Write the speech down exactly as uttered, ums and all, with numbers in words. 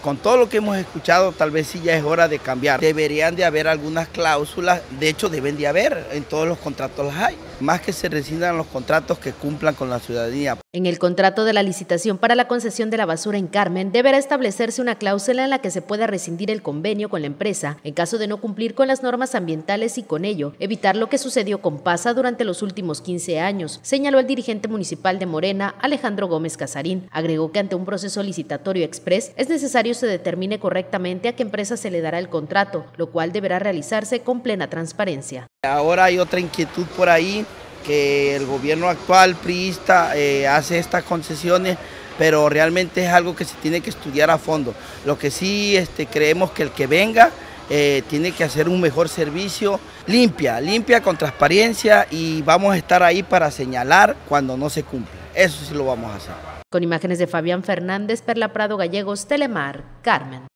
con todo lo que hemos escuchado, tal vez sí ya es hora de cambiar. Deberían de haber algunas cláusulas, de hecho deben de haber, en todos los contratos las hay, más que se rescindan los contratos que cumplan con la ciudadanía. En el contrato de la licitación para la concesión de la basura en Carmen, deberá establecerse una cláusula en la que se pueda rescindir el convenio con la empresa en caso de no cumplir con las normas ambientales y con ello evitar lo que sucedió con Pasa durante los últimos quince años, señaló el dirigente municipal de Morena, Alejandro Gómez Casarín. Agregó que ante un proceso licitatorio express es necesario se determine correctamente a qué empresa se le dará el contrato, lo cual deberá realizarse con plena transparencia. Ahora hay otra inquietud por ahí, que el gobierno actual priista eh, hace estas concesiones, pero realmente es algo que se tiene que estudiar a fondo. Lo que sí este, creemos que el que venga eh, tiene que hacer un mejor servicio, limpia, limpia con transparencia, y vamos a estar ahí para señalar cuando no se cumple. Eso sí lo vamos a hacer. Con imágenes de Fabián Fernández, Perla Prado Gallegos, Telemar, Carmen.